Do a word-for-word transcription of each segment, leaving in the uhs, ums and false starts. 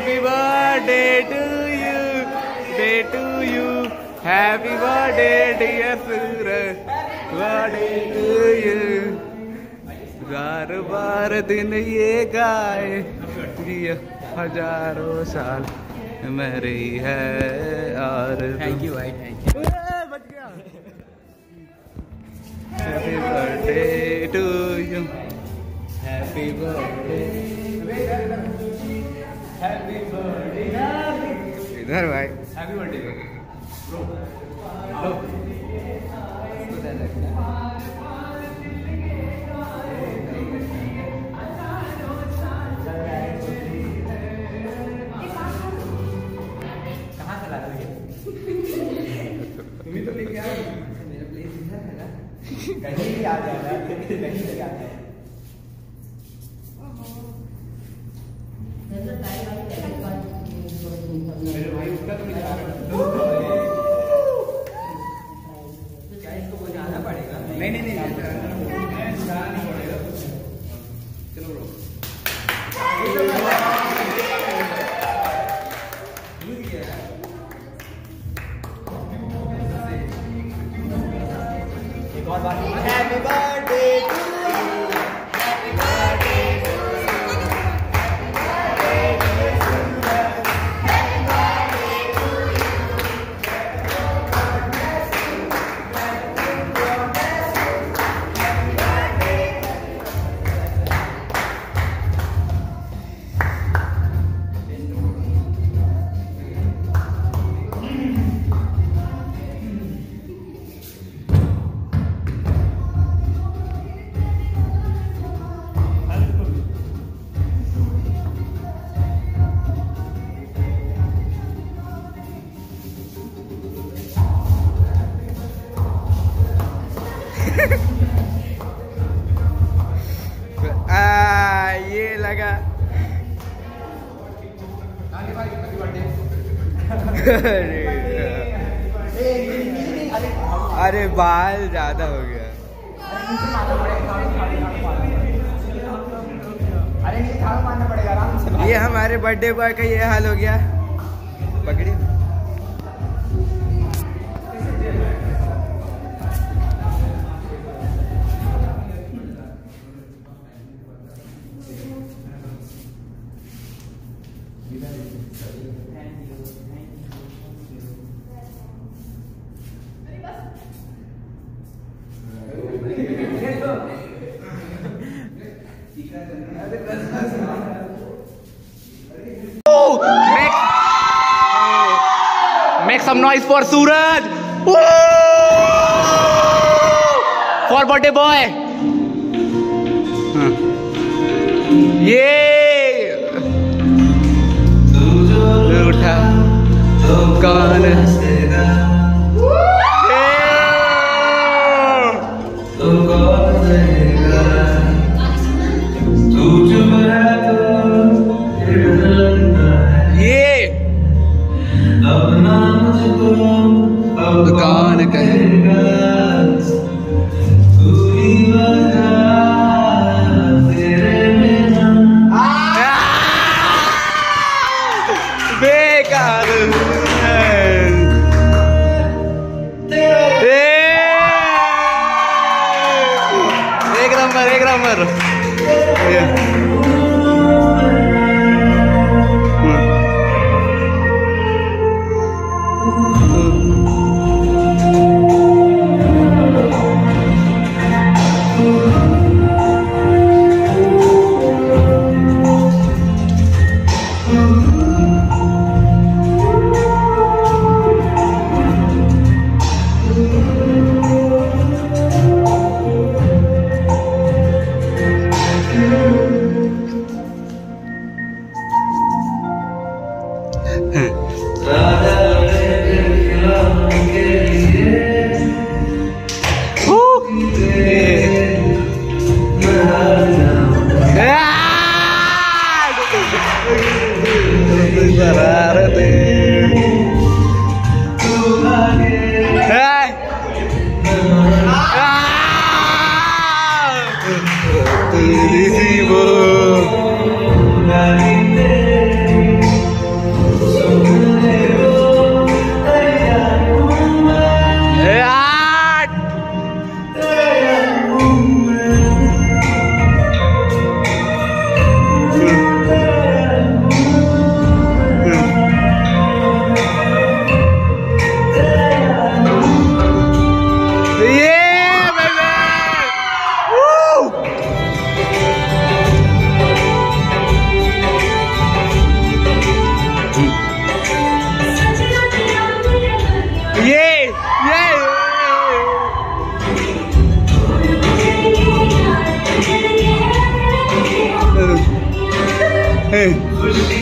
Happy birthday to you, day to you. Happy birthday dear Suraj, birthday to you. बार बार दिन ये गाए ये हजारों साल मेरी है और थैंक यू भाई, थैंक यू। बच गया। Happy birthday to you, happy birthday, happy birthday इधर भाई, हैप्पी बर्थडे ब्रो। तो लेके आओ, मेरा प्लेस इधर है ना, कहीं भी आ जाना, कहीं भी आ जाए। मेरे भाई उसका तो नहीं आ रहा, तो क्या इसको बजाना पड़ेगा? नहीं नहीं नहीं बजाना पड़ेगा। चलो bro, Happy birthday to you. Happy birthday to you. Happy birthday to you. Happy birthday to you. आ, ये लगा। अरे बाल ज्यादा हो गया। ये हमारे बर्थडे बॉय का ये हाल हो गया। पकड़ी Make some noise for Suraj. Woo! For birthday boy. Huh. Yeah. उठा कौन हंसेगा? तो कौन रहेगा? तू चुप है तो ये अपना मुझको अब कौन कहेगा? तू ही बता तेरे बिना बेकार है। एक नंबर, एक नंबर।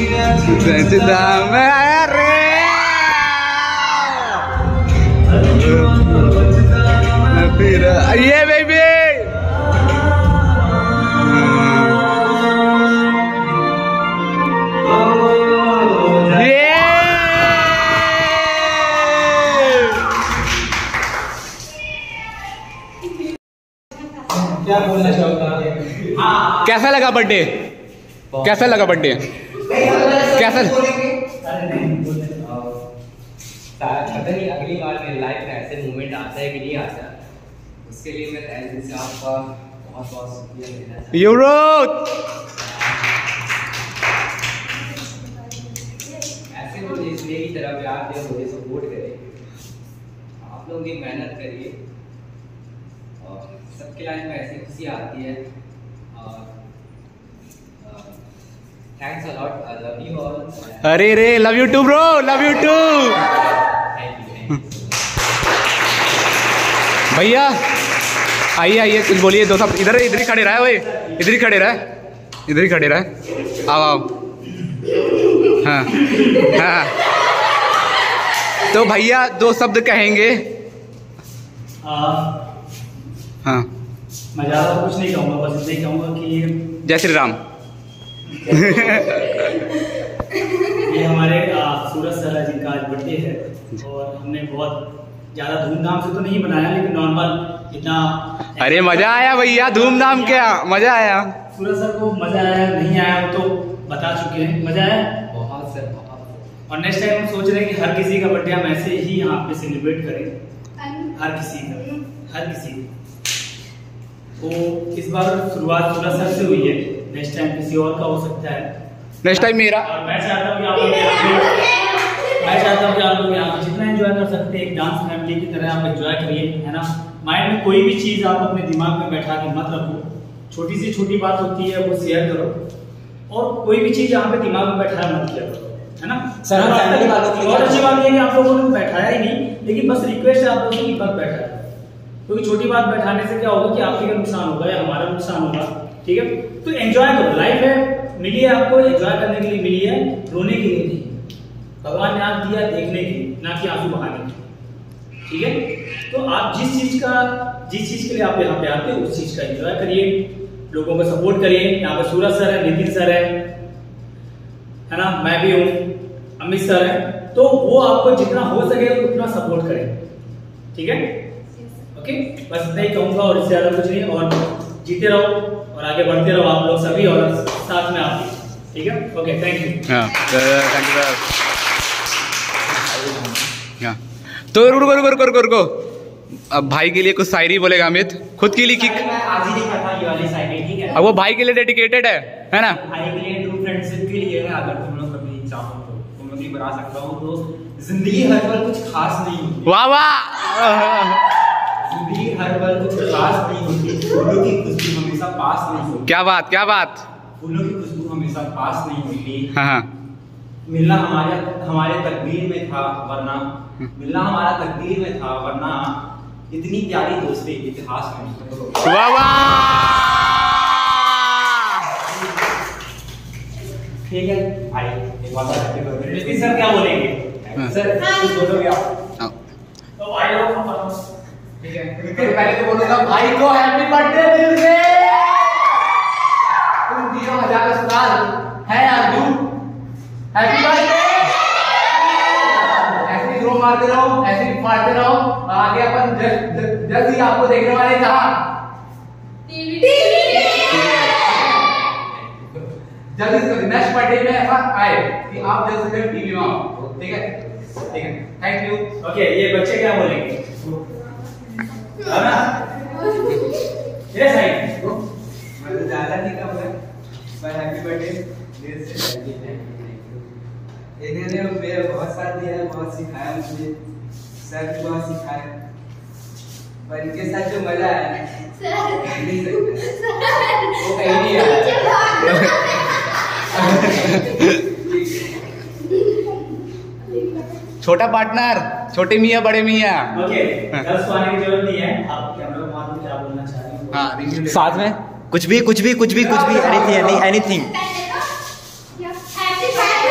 फिर ये बेबी क्या बोलना चाहता है? कैसा लगा बर्थडे? कैसा लगा बर्थडे? कैसा? पता नहीं अगली बार मेरी लाइफ में ऐसे मोमेंट आता है कि नहीं आता, उसके लिए मैं तहे दिल से आपका बहुत बहुत शुक्रिया देना चाहता हूँ। यूरोप ऐसे मुझे इसलिए की तरह प्यार दिया, मुझे सपोर्ट करे, आप लोग भी मेहनत करिए और सबके लाइफ में ऐसी खुशी आती है। और thanks a lot, I love you all. अरे रे love you too bro, love you too भैया। आइए आइए कुछ बोलिए दो सब। इधर इधर ही खड़े रहे भाई, इधर ही खड़े रहे, इधर ही खड़े रहे। आओ आओ। हाँ हाँ तो भैया दो शब्द कहेंगे। हाँ मैं ज़्यादा कुछ नहीं कहूँगा, बस इतना ही कहूँगा कि जय श्री राम। ये हमारे सूरज सर जिनका आज बर्थडे है और हमने बहुत ज़्यादा धूमधाम से तो नहीं बनाया, लेकिन नॉर्मल इतना। अरे मजा आया भैया, धूमधाम क्या मजा आया। सूरज सर को मजा आया नहीं आया वो तो बता चुके हैं, मजा आया बहुत सर बहुत। और नेक्स्ट टाइम हम सोच रहे हैं कि हर किसी का बर्थडे हम ऐसे ही यहाँ पे सेलिब्रेट करें, हर किसी का, हर किसी का। तो इस बार शुरुआत सूरज सर से हुई है, नेक्स्ट टाइम किसी और का हो सकता है, नेक्स्ट टाइम मेरा। और मैं चाहता हूँ कि आप लोग यहाँ पे मैं चाहता हूँ कि आप लोग यहाँ पे जितना एंजॉय कर सकते हैं एक डांस फैमिली की तरह आप एंजॉय करिए, है ना। माइंड में कोई भी चीज़ आप अपने दिमाग में बैठा के मत रखो, छोटी सी छोटी बात होती है वो शेयर करो, और कोई भी चीज़ यहाँ पे दिमाग में बैठाया मत किया करो, है ना। सर हम फैमिली वालों के लिए बहुत अच्छी बात ये है कि आप लोगों ने बैठाया ही नहीं, लेकिन बस रिक्वेस्ट है आप लोगों की मत बैठाया, क्योंकि छोटी बात बैठाने से क्या होगा कि आपके का नुकसान होगा या हमारा नुकसान होगा, ठीक है। तो एंजॉय करो, लाइफ है, मिली है आपको, एंजॉय करने के लिए मिली है, रोने के लिए नहीं। भगवान ने आप दिया देखने की, ना कि आंसू बहाने की, ठीक है। तो आप जिस चीज का जिस चीज के लिए आप यहाँ पे आते हो उस चीज का एंजॉय करिए, लोगों को सपोर्ट करिए। यहाँ पे सूरज सर है, नितिन सर है, है ना, मैं भी हूँ, अमित सर है, तो वो आपको जितना हो सके उतना सपोर्ट करें, ठीक है। ओके, बस इतना ही कहूंगा और इससे ज्यादा कुछ नहीं। और जीते रहो और आगे बढ़ते रहो आप लोग सभी, और साथ में आप भी, ठीक है। Okay, thank you. हाँ थैंक यू। हाँ तो रुको रुको रुको रुको रुको अब भाई के लिए कुछ शायरी बोलेगा अमित, खुद की लिखी। मैं आज ही लिखा था ये वाली शायरी, ठीक है। अब वो भाई के लिए डेडिकेटेड है है ना। भाई के लिए, ट्रू फ्रेंडशिप के लिए है। अगर तुम लोग कभी चाहो तो तुम लोग भी बना सकता हूँ। तो जिंदगी हर पल कुछ खास नहीं होती, वाह वाह। जिंदगी हर पल कुछ खास नहीं होती, फूलों की खुशबू हमेशा पास नहीं होती। क्या बात क्या बात। फूलों की खुशबू हमेशा पास नहीं होती। हाँ हाँ मिलना हमारे हमारे तकदीर में था, वरना मिलना हमारा तकदीर में था, वरना इतनी प्यारी दोस्ती इतिहास में नहीं। वाह वाह। ठीक है भाई, एक बात हैप्पी बर्थडे। सर क्या बोलेंगे? सर कुछ बोलोगे आप? तो भाई लोग ठीक है, पहले तो बोलूंगा भाई को हैप्पी बर्थडे दिल से। तुम दियो हजार साल है यार, तू हैप्पी बर्थडे। ऐसे ही रो मारते रहो, ऐसे ही मारते रहो, आगे अपन जल्द ही आपको देखने वाले कहाँ टीवी। जल्दी से नेक्स्ट बर्थडे में ऐसा आए कि आप जल्द से जल्द टीवी में आओ, ठीक है ठीक है। Thank you. ओके, ये बच्चे क्या बोलेंगे? ये सही मैं तो ज्यादा नहीं कहूँगा, पर हैप्पी बर्थडे दिल से। Thank you thank you. इन्होंने मेरा बहुत साथ दिया है, बहुत सिखाया मुझे, सर भी बहुत सिखाया, पर इनके साथ जो मजा आया नहीं सकता, वो कहीं नहीं आया। छोटा पार्टनर, छोटे मियाँ बड़े मियाँ। ओके, दस को आने की जरूरत नहीं है। आप कैमरा मान लो क्या बोलना चाह रहे हो। हाँ साथ में कुछ भी कुछ भी कुछ भी कुछ भी एनीथिंग एनीथिंग हैप्पी बर्थडे।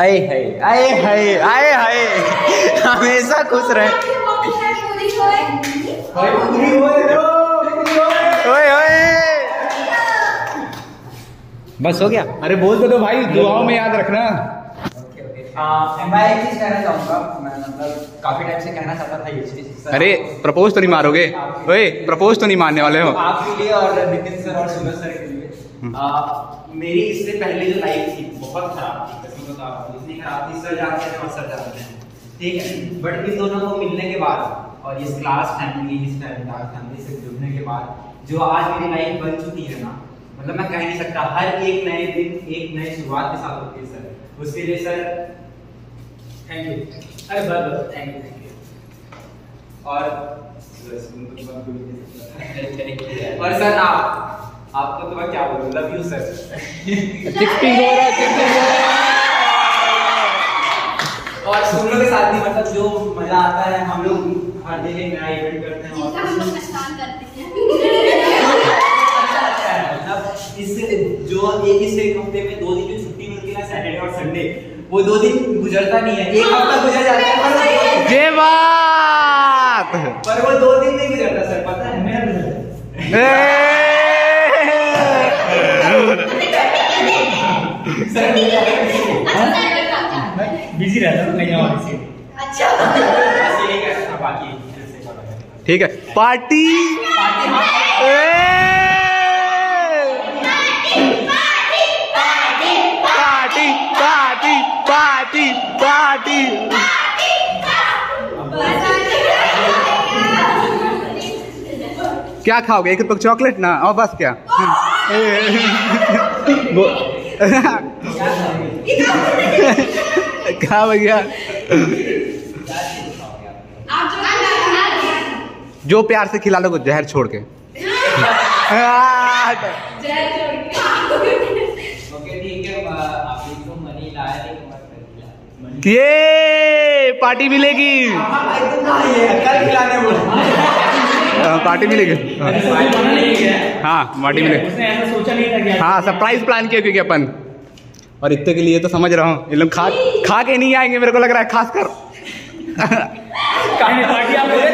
आए हाय आए हाय आए हाय हमेशा खुश रहे। ओए ओए बस हो गया। अरे बोल तो दो भाई, दुआओं में याद रखना। मैं एक चीज कहना चाहूंगा, मैं मतलब काफी टाइम से कहना चाहता था ये चीज। अरे प्रपोज तो नहीं मारोगे? ओए प्रपोज तो नहीं मारने वाले हो? आपके लिए और नितिन सर और सूरज सर के लिए। आ, मेरी इससे पहले जो लाइफ थी बहुत खराब थी, कसम बता रहा हूं, इतनी खराब थी, सर जानते हैं और सर जानते हैं, ठीक है। बट इन दोनों को मिलने के बाद और इस क्लास फैमिली, इस फैमिली से जुड़ने के बाद जो आज मेरी लाइफ बन चुकी है ना, मतलब मैं कह नहीं सकता। हर एक नए दिन एक नई शुरुआत के साथ होती है सर, उसके लिए सर थैंक यू। अरे बस बस थैंक यू थैंक यू। और और सर आप आपको तो मैं क्या बोलूं, लव यू सर। चिप्पिंग हो रहा है, चिप्पिंग हो रहा है। और स्कूलों के साथ भी मतलब जो मजा आता है, हम लोग हर जगह नया इवेंट करते हैं और मतलब इससे जो एक इस एक हफ्ते में दो दिन की छुट्टी मिलती है ना, सैटरडे और संडे, वो दो दिन गुजरता नहीं है, एक हफ्ता गुजर जाता है ये बात पर वो दो दिन नहीं गुजरता सर, पता है मेरा बिजी रहता हूँ कहीं और से। अच्छा बाकी ठीक है। Party party party party party. क्या खाओगे? एक रुपये चॉकलेट ना और बस क्या? क्या भैया जो प्यार से खिला लो जहर छोड़ के। ये पार्टी मिलेगी, कल खिलाने बोला। पार्टी मिलेगी। हाँ पार्टी मिलेगी। उसने ऐसा सोचा नहीं था कि हाँ सरप्राइज प्लान किया क्योंकि अपन, और इतने के लिए तो समझ रहा हूँ ये लोग खा खा के नहीं आएंगे मेरे को लग रहा है, खास कर पार्टी आप लोग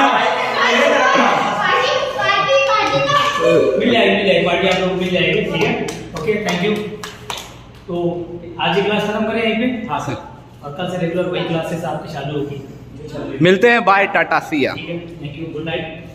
मिल जाएगी मिल जाएगी पार्टी आप लोग मिल जाएगी। ठीक है ओके थैंक यू। तो आज की क्लास खत्म करें यहीं पे। हाँ सर। और कल से रेगुलर वही क्लासेस आपकी चालू होगी। मिलते हैं, बाय टाटा सिया। ठीक है थैंक यू गुड नाइट।